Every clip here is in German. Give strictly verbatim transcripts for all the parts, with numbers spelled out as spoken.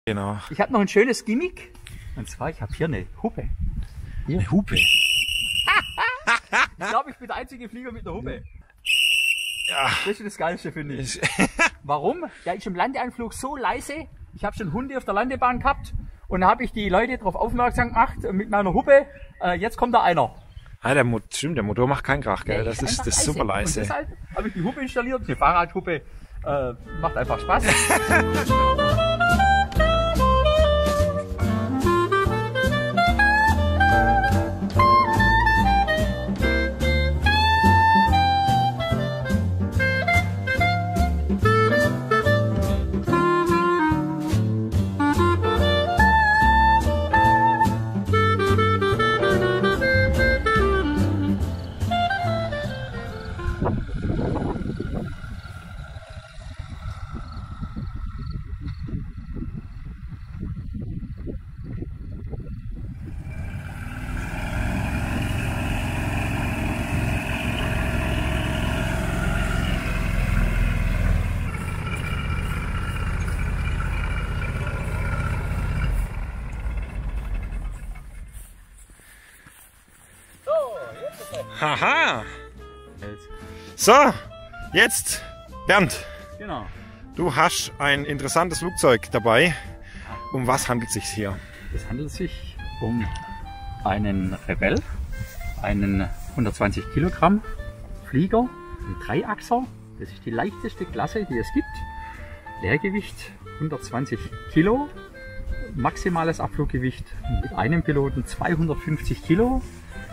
Genau. Ich habe noch ein schönes Gimmick. Und zwar, ich habe hier eine Huppe. Hier. Eine Hupe? Ich glaube, ich bin der einzige Flieger mit einer Huppe. Ja. Das ist das Geilste, finde ich. Warum? Der ist im Landeanflug so leise. Ich habe schon Hunde auf der Landebahn gehabt. Und da habe ich die Leute darauf aufmerksam gemacht mit meiner Huppe. Äh, jetzt kommt da einer. Ah, der, Mo stimmt, der Motor macht keinen Krach, gell? Der Das ist, das ist super leise. Und deshalb habe ich die Huppe installiert. Die Fahrradhuppe. Äh, macht einfach Spaß. Haha! So, jetzt, Bernd, Genau. du hast ein interessantes Flugzeug dabei. Um was handelt es sich hier? Es handelt sich um einen Rebelle, einen hundertzwanzig Kilogramm Flieger, ein Dreiachser. Das ist die leichteste Klasse, die es gibt. Leergewicht hundertzwanzig Kilo, maximales Abfluggewicht mit einem Piloten zweihundertfünfzig Kilo.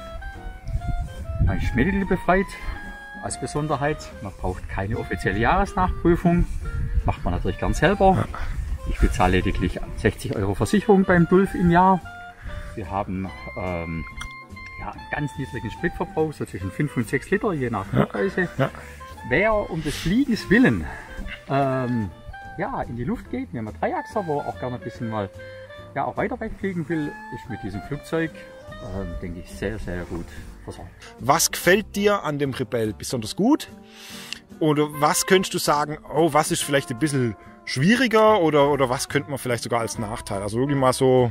Man ist schmiermittelbefreit. Als Besonderheit, man braucht keine offizielle Jahresnachprüfung. Macht man natürlich gern selber. Ich bezahle lediglich sechzig Euro Versicherung beim D U L F im Jahr. Wir haben ähm, ja, einen ganz niedrigen Spritverbrauch, so zwischen fünf und sechs Liter, je nach Flugreise. Ja. Ja. Wer um des Fliegens willen ähm, ja, in die Luft geht, wir haben einen Dreiachser, wo auch gerne ein bisschen mal ja, auch weiter wegfliegen will, ist mit diesem Flugzeug, ähm, denke ich, sehr, sehr gut versorgt. Was gefällt dir an dem Rebelle besonders gut? Oder was könntest du sagen, oh, was ist vielleicht ein bisschen schwieriger oder, oder was könnte man vielleicht sogar als Nachteil? Also wirklich mal so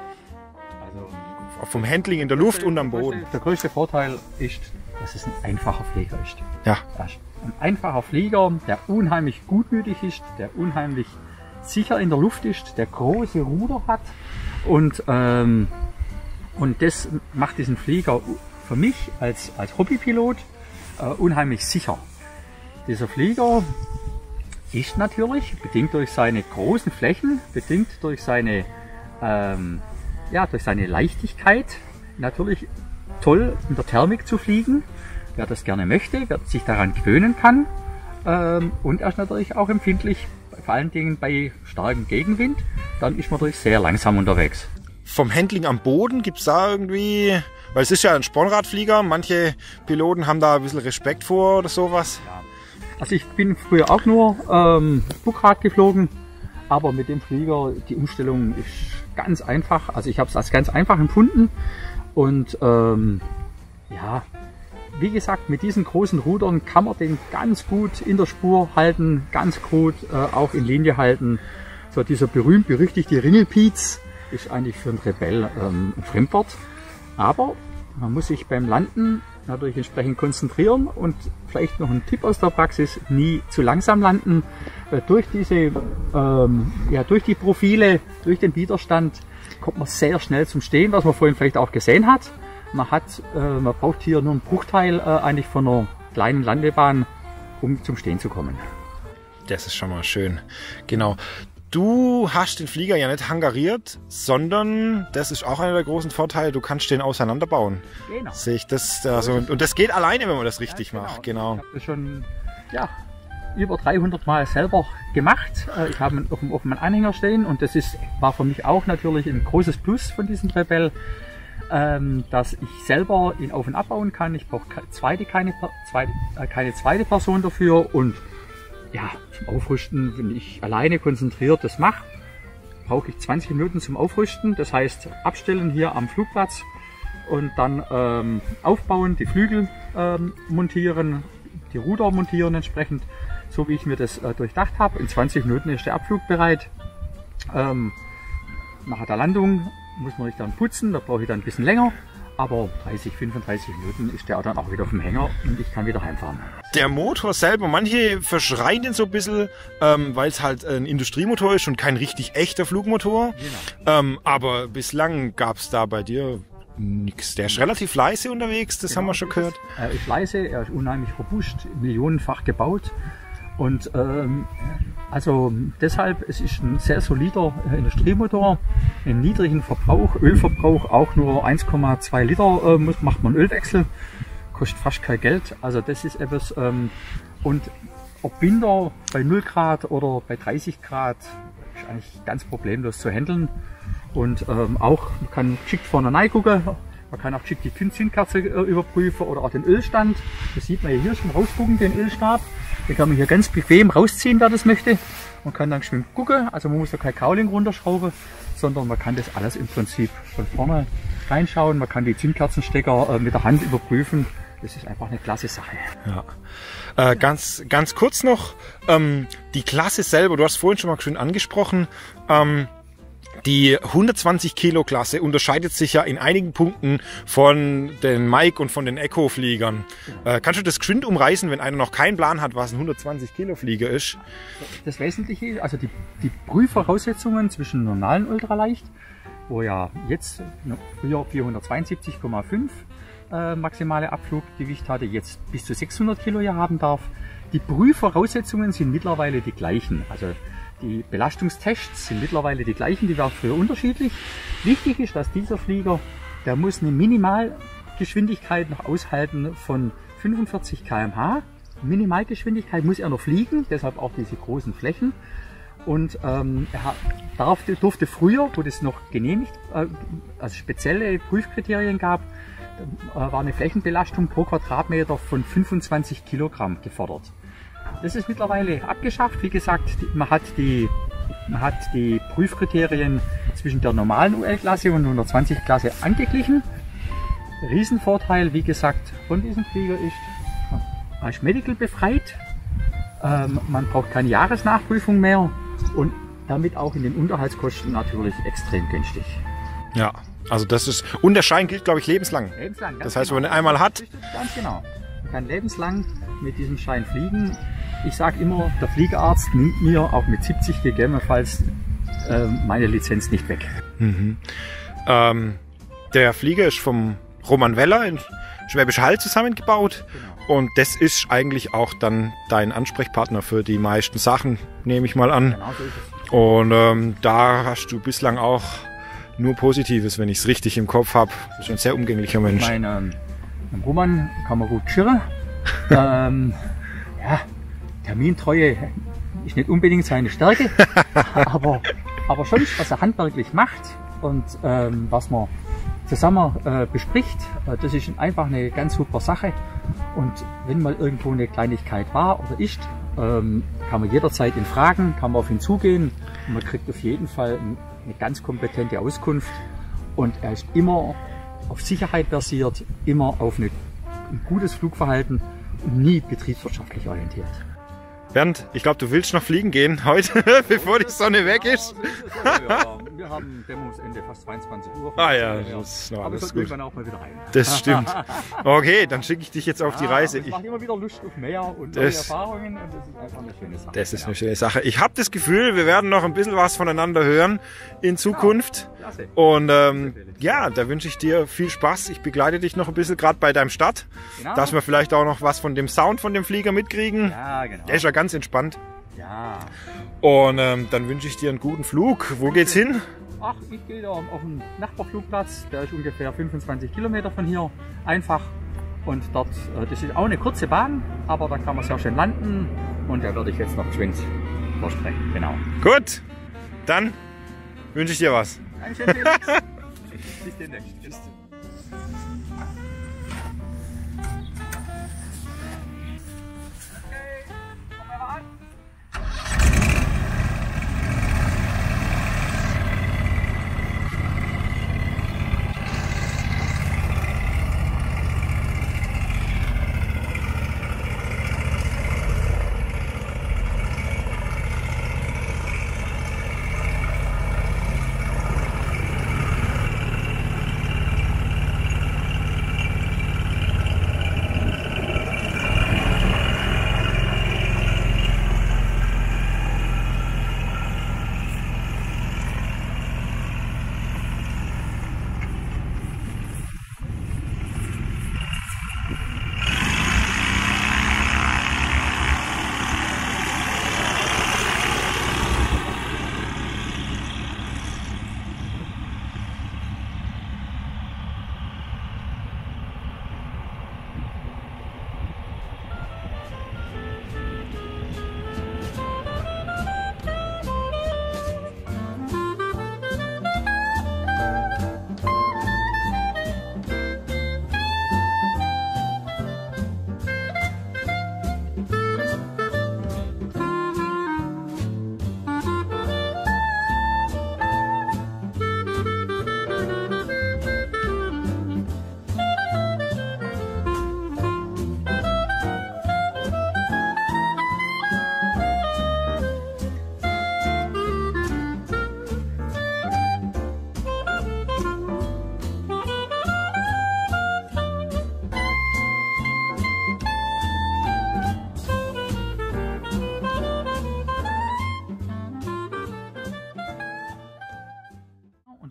also, vom Handling in der Luft und am Boden. Der größte Vorteil ist, dass es ein einfacher Flieger ist. Ja. Ein einfacher Flieger, der unheimlich gutmütig ist, der unheimlich sicher in der Luft ist, der große Ruder hat und, ähm, und das macht diesen Flieger für mich als, als Hobbypilot äh, unheimlich sicher. Dieser Flieger ist natürlich, bedingt durch seine großen Flächen, bedingt durch seine, ähm, ja, durch seine Leichtigkeit, natürlich toll in der Thermik zu fliegen. Wer das gerne möchte, wer sich daran gewöhnen kann. Ähm, und er ist natürlich auch empfindlich, vor allen Dingen bei starkem Gegenwind. Dann ist man natürlich sehr langsam unterwegs. Vom Handling am Boden gibt es da irgendwie, weil es ist ja ein Spornradflieger, manche Piloten haben da ein bisschen Respekt vor oder sowas. Ja. Also ich bin früher auch nur ähm, Bugrad geflogen, aber mit dem Flieger, die Umstellung ist ganz einfach. Also ich habe es als ganz einfach empfunden und ähm, ja, wie gesagt, mit diesen großen Rudern kann man den ganz gut in der Spur halten, ganz gut äh, auch in Linie halten. So dieser berühmt-berüchtigte Ringelpiez ist eigentlich für einen Rebelle ähm, ein Fremdwort, aber man muss sich beim Landen natürlich entsprechend konzentrieren und vielleicht noch ein Tipp aus der Praxis, nie zu langsam landen. Äh, durch diese, ähm, ja, durch die Profile, durch den Widerstand kommt man sehr schnell zum Stehen, was man vorhin vielleicht auch gesehen hat. Man hat, äh, man braucht hier nur einen Bruchteil äh, eigentlich von einer kleinen Landebahn, um zum Stehen zu kommen. Das ist schon mal schön. Genau. Du hast den Flieger ja nicht hangariert, sondern das ist auch einer der großen Vorteile, du kannst den auseinanderbauen. Genau. Sehe ich das, also, und das geht alleine, wenn man das richtig ja, genau. macht. Genau. Ich habe das schon ja, über dreihundert Mal selber gemacht. Ich habe ihn auf dem offenen Anhänger stehen und das ist, war für mich auch natürlich ein großes Plus von diesem Rebelle, dass ich selber ihn auf- und abbauen kann. Ich brauche keine zweite, keine, zweite, keine zweite Person dafür und ja, zum Aufrüsten, wenn ich alleine konzentriert das mache, brauche ich zwanzig Minuten zum Aufrüsten. Das heißt, abstellen hier am Flugplatz und dann ähm, aufbauen, die Flügel ähm, montieren, die Ruder montieren entsprechend, so wie ich mir das äh, durchdacht habe. In zwanzig Minuten ist der Abflug bereit. Ähm, nach der Landung muss man nicht dann putzen, da brauche ich dann ein bisschen länger. Aber dreißig, fünfunddreißig Minuten ist der dann auch wieder auf dem Hänger und ich kann wieder heimfahren. Der Motor selber, manche verschreien den so ein bisschen, ähm, weil es halt ein Industriemotor ist und kein richtig echter Flugmotor. Genau. Ähm, aber bislang gab es da bei dir nichts. Der ist relativ leise unterwegs, das genau, haben wir schon gehört. Er ist leise, er ist unheimlich robust, millionenfach gebaut. Und ähm, also deshalb, es ist ein sehr solider Industriemotor, einen niedrigen Verbrauch, Ölverbrauch auch nur eins Komma zwei Liter, äh, muss, macht man Ölwechsel, kostet fast kein Geld, also das ist etwas, ähm, und ob Winter bei null Grad oder bei dreißig Grad ist eigentlich ganz problemlos zu handeln und ähm, auch, man kann geschickt vorne reingucken, man kann auch geschickt die Zündkerze äh, überprüfen oder auch den Ölstand, das sieht man hier schon rausgucken, den Ölstab. Den kann man hier ganz bequem rausziehen, wer das möchte. Man kann dann schön gucken, also man muss da kein Cowling runterschrauben, sondern man kann das alles im Prinzip von vorne reinschauen. Man kann die Zündkerzenstecker äh, mit der Hand überprüfen. Das ist einfach eine klasse Sache. Ja. Äh, ganz, ganz kurz noch, ähm, die Klasse selber, du hast vorhin schon mal schön angesprochen, ähm, die hundertzwanzig Kilo Klasse unterscheidet sich ja in einigen Punkten von den Mike und von den Echo-Fliegern. Äh, kannst du das geschwind umreißen, wenn einer noch keinen Plan hat, was ein hundertzwanzig Kilo Flieger ist? Das Wesentliche, also die, die Prüfvoraussetzungen zwischen normalen Ultraleicht, wo ja jetzt früher vierhundertzweiundsiebzig Komma fünf äh, maximale Abfluggewicht hatte, jetzt bis zu sechshundert Kilo hier haben darf. Die Prüfvoraussetzungen sind mittlerweile die gleichen. Also die Belastungstests sind mittlerweile die gleichen, die waren früher unterschiedlich. Wichtig ist, dass dieser Flieger, der muss eine Minimalgeschwindigkeit noch aushalten von fünfundvierzig Kilometer pro Stunde. Minimalgeschwindigkeit muss er noch fliegen, deshalb auch diese großen Flächen. Und ähm, er darf, durfte früher, wo das noch genehmigt, äh, also spezielle Prüfkriterien gab, äh, war eine Flächenbelastung pro Quadratmeter von fünfundzwanzig Kilogramm gefordert. Das ist mittlerweile abgeschafft. Wie gesagt, man hat die, man hat die Prüfkriterien zwischen der normalen U L-Klasse und hundertzwanzig-Klasse angeglichen. Riesenvorteil, wie gesagt, von diesem Flieger ist, man ist medical befreit, ähm, man braucht keine Jahresnachprüfung mehr und damit auch in den Unterhaltskosten natürlich extrem günstig. Ja, also das ist, und der Schein gilt, glaube ich, lebenslang. Lebenslang, das heißt, genau. wenn man einmal hat. Ganz genau. Man kann lebenslang mit diesem Schein fliegen. Ich sage immer, der Fliegerarzt nimmt mir auch mit siebzig gegebenenfalls äh, meine Lizenz nicht weg. Mhm. Ähm, der Flieger ist vom Roman Weller in Schwäbisch Hall zusammengebaut. Genau. Und das ist eigentlich auch dann dein Ansprechpartner für die meisten Sachen, nehme ich mal an. Genau so ist es. Und ähm, da hast du bislang auch nur Positives, wenn ich es richtig im Kopf habe. Du bist ein sehr umgänglicher Mensch. Ich meine, ähm, mit dem Roman kann man gut schirren. ähm, ja, Termintreue ist nicht unbedingt seine Stärke, aber, aber schon, was er handwerklich macht und ähm, was man zusammen äh, bespricht, äh, das ist einfach eine ganz super Sache. Und wenn mal irgendwo eine Kleinigkeit war oder ist, ähm, kann man jederzeit ihn fragen, kann man auf ihn zugehen und man kriegt auf jeden Fall eine ganz kompetente Auskunft. Und er ist immer auf Sicherheit basiert, immer auf eine, ein gutes Flugverhalten und nie betriebswirtschaftlich orientiert. Bernd, ich glaube, du willst noch fliegen gehen heute, bevor die Sonne weg ist. Ja, ja, wir haben Dämmerungsende fast zweiundzwanzig Uhr. Ah ja, das ist noch aber alles gut. gut. Dann auch mal wieder rein. Das stimmt. Okay, dann schicke ich dich jetzt auf die Reise. Es macht immer wieder Lust auf mehr und das, neue Erfahrungen und das ist einfach eine schöne Sache. Das ist genau. eine schöne Sache. Ich habe das Gefühl, wir werden noch ein bisschen was voneinander hören in Zukunft. Ja, klasse. Und ähm, ja, da wünsche ich dir viel Spaß. Ich begleite dich noch ein bisschen, gerade bei deinem Start. Genau. Dass wir vielleicht auch noch was von dem Sound von dem Flieger mitkriegen. Ja, genau. Der ist ja ganz entspannt. Ja. Und ähm, dann wünsche ich dir einen guten Flug. Wo geht's hin? Ach, ich gehe da auf den Nachbarflugplatz. Der ist ungefähr fünfundzwanzig Kilometer von hier. Einfach. Und dort, äh, das ist auch eine kurze Bahn, aber da kann man sehr schön landen. Und da werde ich jetzt noch geschwind versprechen. Genau. Gut, dann wünsche ich dir was. Einen schönen Felix. Bis demnächst. Tschüss.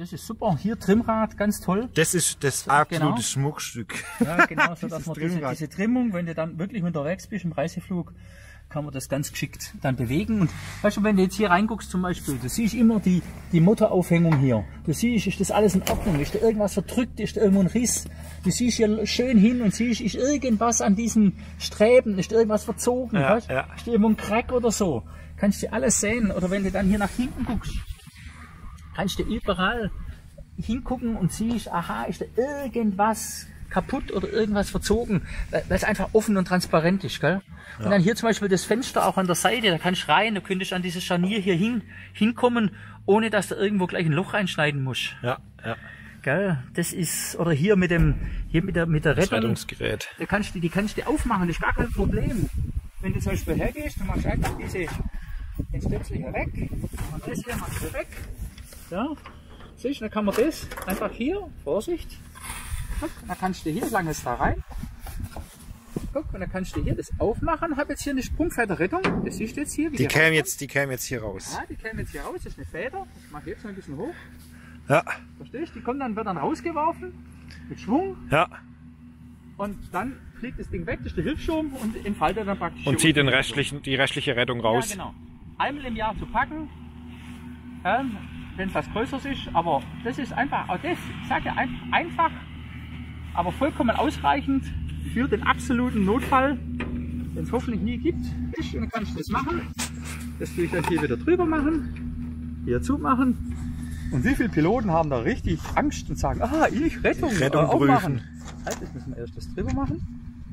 das ist super. Hier Trimmrad, ganz toll. Das ist das absolute genau. Schmuckstück. Ja, genau, so dass man diese, Trimmrad. diese Trimmung, wenn du dann wirklich unterwegs bist im Reiseflug, kann man das ganz geschickt dann bewegen. Und weißt du, wenn du jetzt hier reinguckst zum Beispiel, du siehst immer die, die Motoraufhängung hier. Du siehst, ist das alles in Ordnung? Ist da irgendwas verdrückt? Ist da irgendwo ein Riss? Du siehst hier schön hin und siehst, ist irgendwas an diesen Streben? Ist da irgendwas verzogen? Ja, weißt? ja. Ist da irgendwo ein Crack oder so? Kannst du alles sehen. Oder wenn du dann hier nach hinten guckst, kannst du überall hingucken und siehst, aha, ist da irgendwas kaputt oder irgendwas verzogen, weil es einfach offen und transparent ist, gell? Und Ja. dann hier zum Beispiel das Fenster auch an der Seite, da kannst du rein, du könntest an dieses Scharnier hier hin, hinkommen, ohne dass du irgendwo gleich ein Loch reinschneiden musst. Ja, ja. Gell? Das ist, oder hier mit dem, hier mit der, mit der Das Rettung, Rettungsgerät. da kannst du, die kannst du aufmachen, das ist gar kein Problem. Wenn du zum Beispiel hergehst, du machst einfach diese, den Stöpsel hier weg, und das hier machst du weg, ja, siehst du, dann kann man das einfach hier, Vorsicht, guck, dann kannst du hier, lang es da rein, guck, und dann kannst du hier das aufmachen, hab jetzt hier eine Sprungfederrettung, das siehst du jetzt hier. Wie Die die kämen rauskommt. jetzt, die kämen jetzt hier raus. Ja, die kämen jetzt hier raus, das ist eine Feder, ich mache jetzt noch ein bisschen hoch, Ja, verstehst du, die kommen dann, wird dann rausgeworfen, mit Schwung, ja. und dann fliegt das Ding weg, das ist der Hilfsschirm und entfaltet dann praktisch. Und hier zieht den unten. restlichen, die restliche Rettung raus. Ja, genau. Einmal im Jahr zu packen, ja, wenn es was Größeres ist, aber das ist einfach, auch das, ich sage ja, ein, einfach, aber vollkommen ausreichend für den absoluten Notfall, den es hoffentlich nie gibt. Und dann kannst du das machen. Das tue ich dann hier wieder drüber machen, hier zumachen. Und wie viele Piloten haben da richtig Angst und sagen, ah, ich Rettung, Rettung äh, aufmachen. prüfen. Halt, jetzt müssen wir erst das drüber machen.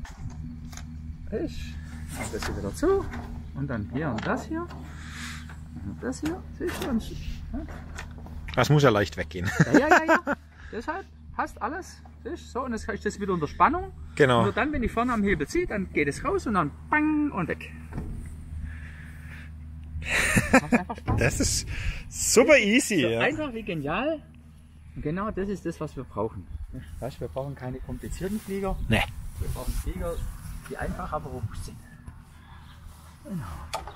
Ich mache das hier wieder zu. Und dann hier und das hier. Und das hier. Siehst du? Und, ja, Das muss ja leicht weggehen. ja, ja, ja. Deshalb passt alles. Siehst du? So, und jetzt ist das wieder unter Spannung. Genau. Und nur dann, wenn ich vorne am Hebel ziehe, dann geht es raus und dann bang und weg. Macht einfach Spaß. Das ist super easy. So Ja. einfach wie genial. Und genau das ist das, was wir brauchen. Weißt, du, wir brauchen keine komplizierten Flieger. Nee. Wir brauchen Flieger, die einfach aber robust sind. Genau.